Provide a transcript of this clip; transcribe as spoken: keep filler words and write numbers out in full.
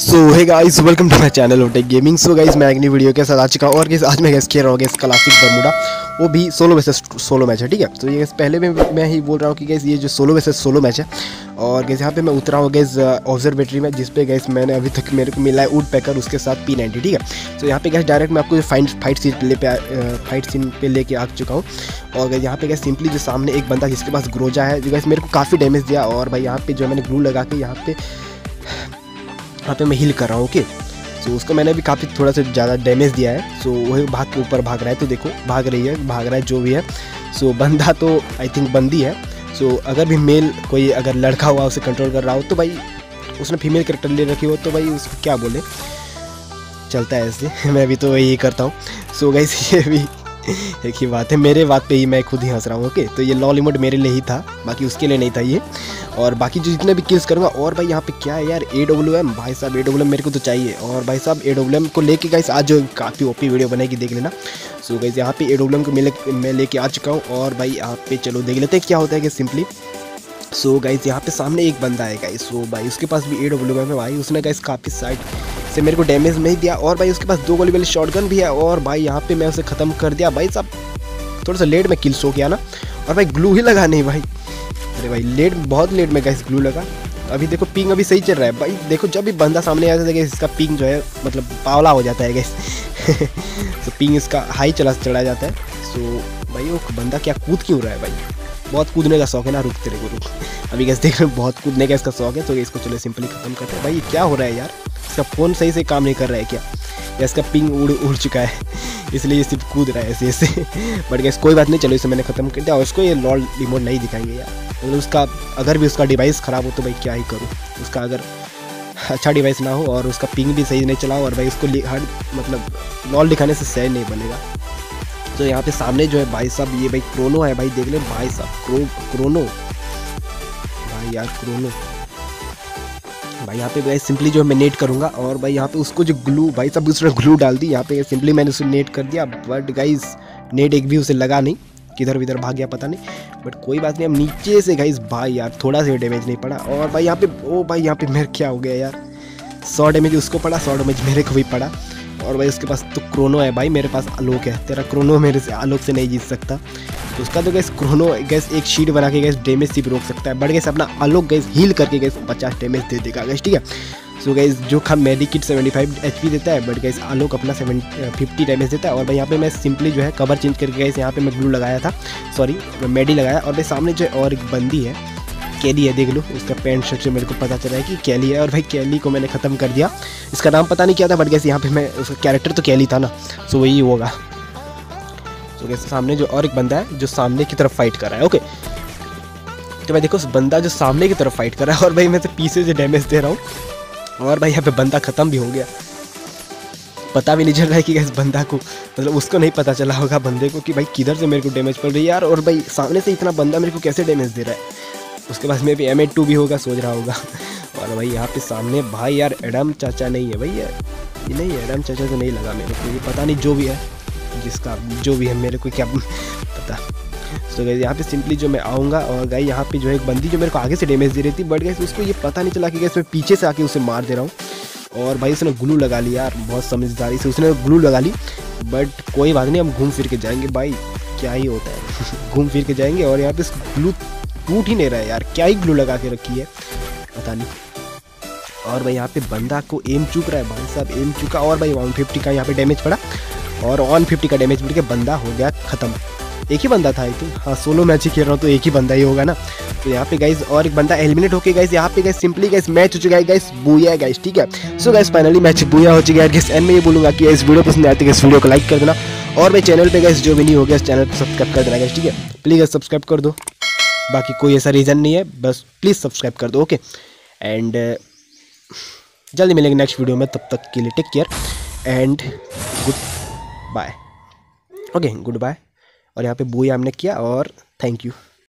So hey guys, welcome to my channel ओटेक gaming. So guys, मैं एक नई वीडियो के साथ आ चुका हूँ और गाइस आज मैं गैस खेल रहा हूँ गैस क्लासिक बर्मुडा, वो भी सोलो वर्सेस सोलो मैच है। ठीक है, तो ये गैस पहले में मैं ही बोल रहा हूँ कि गैस ये जो सोलो वर्सेस सोलो मैच है और गैस यहाँ पे मैं उतरा हूँ गैस ऑब्जर्वेटरी में, जिस पे गैस मैंने अभी तक मेरे को मिला है वुड पैकर, उसके साथ पी नाइन्टी। ठीक है, तो यहाँ पे गैस डायरेक्ट मैं आपको फाइट फाइट सीन प्ले पे फाइट सीन पे लेके आ चुका हूँ। और गैस यहाँ पे गैस सिंपली जो सामने एक बंदा जिसके पास ग्रोजा है, जो गैस मेरे को काफ़ी डैमेज दिया। और भाई यहाँ पे जो मैंने ग्लू लगा के यहाँ पे यहाँ पे मैं हील कर रहा हूँ। ओके, सो उसको मैंने भी काफ़ी थोड़ा सा ज़्यादा डैमेज दिया है। सो वही भाग के ऊपर भाग रहा है, तो देखो भाग रही है भाग रहा है जो भी है। सो बंदा तो आई थिंक बंदी है। सो अगर भी मेल कोई अगर लड़का हुआ उसे कंट्रोल कर रहा हो तो भाई उसने फीमेल कैरेक्टर ले रखी हो तो भाई उसको क्या बोले, चलता है ऐसे। मैं भी तो यही करता हूँ। सो गाइस ये भी एक ही बात है, मेरे बात पे ही मैं खुद ही हंस रहा हूँ। ओके, तो ये लॉल इमोट मेरे लिए ही था, बाकी उसके लिए नहीं था ये। और बाकी जो जितने भी किल्स करूँगा। और भाई यहाँ पे क्या है यार, ए डब्ल्यू एम भाई साहब, ए डब्ल्यू एम मेरे को तो चाहिए। और भाई साहब ए डब्ल्यू एम को लेके गाइस आज जो काफ़ी ओपी वीडियो बनेगी, देख लेना। सो गाइस यहाँ पे ए डब्ल्यू एम को मिले मैं लेके आ चुका हूँ। और भाई यहाँ पे चलो देख लेते हैं क्या होता है कि सिंपली। सो गाइस यहाँ पे सामने एक बंदा है गाइस, सो भाई उसके पास भी ए डब्ल्यू एम है भाई, उसने गाइस काफ़ी साइड से मेरे को डैमेज नहीं दिया। और भाई उसके पास दो गोली वाली शॉटगन भी है। और भाई यहाँ पे मैं उसे ख़त्म कर दिया। भाई साहब थोड़ा सा लेट में किल शो किया ना, और भाई ग्लू ही लगा नहीं भाई। अरे भाई लेट, बहुत लेट में गाइस ग्लू लगा। अभी देखो पिंग अभी सही चल रहा है भाई, देखो जब भी बंदा सामने आ जाता है इसका पिंग जो है मतलब पावला हो जाता है गाइस। तो पिंग इसका हाई चला चढ़ा जाता है। सो भाई वो बंदा क्या कूद क्यों रहा है भाई, बहुत कूदने का शौक है ना। रुक तेरे को रुक, अभी गैस देख रहे बहुत कूदने का इसका शौक है, तो इसको चलो सिंपली खत्म करते हैं। भाई क्या हो रहा है यार, इसका फ़ोन सही से काम नहीं कर रहा है क्या, या इसका पिंग उड़ उड़ चुका है इसलिए ये सिर्फ कूद रहा है ऐसे ऐसे। बट गैस कोई बात नहीं, चलो इसे मैंने ख़त्म कर दिया। और उसको ये लॉल रिमोट नहीं दिखाएंगे यार, मतलब उसका अगर भी उसका डिवाइस ख़राब हो तो भाई क्या ही करूँ, उसका अगर अच्छा डिवाइस ना हो और उसका पिंग भी सही नहीं चला और भाई उसको हर मतलब लॉल दिखाने से सही नहीं बनेगा। तो यहाँ पे सामने जो है भाई साहब, ये भाई क्रोनो है भाई, देख ले भाई साहब, क्रो क्रोनो भाई यार क्रोनो भाई। यहाँ पे भाई सिंपली जो मैं नेट करूँगा और भाई यहाँ पे उसको जो ग्लू भाई साहब उसने ग्लू डाल दी यहाँ पे, सिंपली मैंने उसे नेट कर दिया। बट गाइस नेट एक भी उसे लगा नहीं, किधर विधर भाग गया पता नहीं। बट कोई बात नहीं, हम नीचे से गाइस भाई यार थोड़ा सा डैमेज नहीं पड़ा। और भाई यहाँ पे ओ भाई यहाँ पे मेरे क्या हो गया यार, सौ डैमेज उसको पड़ा, सौ डैमेज मेरे को भी पड़ा। और भाई उसके पास तो क्रोनो है भाई, मेरे पास आलोक है। तेरा क्रोनो मेरे से आलोक से नहीं जीत सकता, तो उसका तो गैस क्रोनो गैस एक शीट बना के गैस डैमेज सिर्फ रोक सकता है। बट गैस अपना आलोक गैस हील करके गैस पचास डैमेज दे देगा गैस। ठीक है, सो गैस जो खा medkit seventy five H P देता है, बट गैस आलोक अपना सेवन फिफ्टी डैमेज देता है। और भाई यहाँ पे मैं सिंपली जो है कवर चेंज करके गैस यहाँ पे मैं ग्लू लगाया था, सॉरी मेडी लगाया। और भाई सामने जो और एक बंदी है, कैली है, देख लो उसका पैंट शर्ट से मेरे को पता चला है कि कैली है। और भाई कैली को मैंने ख़त्म कर दिया, इसका नाम पता नहीं क्या था, बट गैस यहाँ पे मैं उसका कैरेक्टर तो कैली था ना, सो वही होगा। तो गैस सामने जो और एक बंदा है जो सामने की तरफ फाइट कर रहा है। ओके, तो भाई देखो उस बंदा जो सामने की तरफ फाइट कर रहा है और भाई मैं तो पीछे से डैमेज दे रहा हूँ। और भाई यहाँ पे बंदा ख़त्म भी हो गया, पता भी नहीं चल रहा है कि गैस बंदा को मतलब उसको नहीं पता चला होगा बंदे को कि भाई किधर से मेरे को डैमेज पड़ रही है यार। और भाई सामने से इतना बंदा मेरे को कैसे डैमेज दे रहा है, उसके पास में भी एम एट टू भी होगा सोच रहा होगा। और भाई यहाँ पे सामने भाई यार एडम चाचा नहीं है भाई, ये नहीं है एडम चाचा तो नहीं लगा मेरे को, ये पता नहीं जो भी है, जिसका जो भी है मेरे को क्या पता। तो गाइस यहाँ पे सिंपली जो मैं आऊँगा और गाइस यहाँ पे जो है एक बंदी जो मेरे को आगे से डैमेज दे रही थी, बट गाइस उसको ये पता नहीं चला कि गाइस मैं पीछे से आके उसे मार दे रहा हूँ। और भाई उसने ग्लू लगा लिया यार, बहुत समझदारी से उसने ग्लू लगा ली। बट कोई बात नहीं, हम घूम फिर के जाएंगे भाई, क्या ही होता है घूम फिर के जाएंगे। और यहाँ पे ग्लू टूट ही नहीं रहा है यार, क्या ही ग्लू लगा के रखी है पता नहीं। और भाई यहाँ पे बंदा को एम चुक रहा है भाई साहब, एम चुका। और भाई वन फिफ्टी का यहाँ पे डैमेज पड़ा और वन फिफ्टी का डैमेज मिल के बंदा हो गया ख़त्म। एक ही बंदा था आई थिंक, हाँ सोलो मैच ही खेल रहा हूँ तो एक ही बंदा ही होगा ना। तो यहाँ पे गाइस और एक बंदा एलिमिनेट होके गाइस यहाँ पे गाइस सिंपली गाइस मैच हो चुका है गाइस, बूया है गाइस। ठीक है, so guys finally match booyah हो चुका है गाइस। एंड मैं ये बोलूँगा कि इस वीडियो पसंद आती है इस वीडियो को लाइक कर देना। और भाई चैनल पे गाइस जो भी नहीं हो गया इस चैनल को सब्सक्राइब कर देना गाइस। ठीक है, प्लीज़ सब्सक्राइब कर दो, बाकी कोई ऐसा रीज़न नहीं है, बस प्लीज़ सब्सक्राइब कर दो। ओके, एंड जल्दी मिलेंगे नेक्स्ट वीडियो में, तब तक के लिए take care and goodbye. Okay goodbye. और यहाँ पे बूया हमने किया और थैंक यू।